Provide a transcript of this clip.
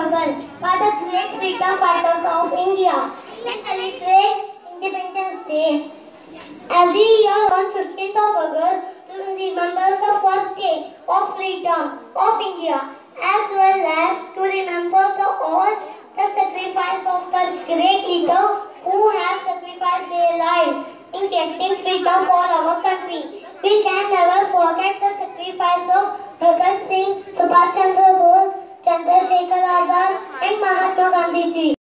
struggle by the great freedom fighters of India. We celebrate Independence Day every year on 15th of August to remember the first day of freedom of India, as well as to remember all the sacrifice of the great leaders who have sacrificed their lives in getting freedom for our country. We can never forget the sacrifice of Bhagat Singh, Subhash Chandra Bose, Chandrasekhar Azad and Mahatma Gandhi ji.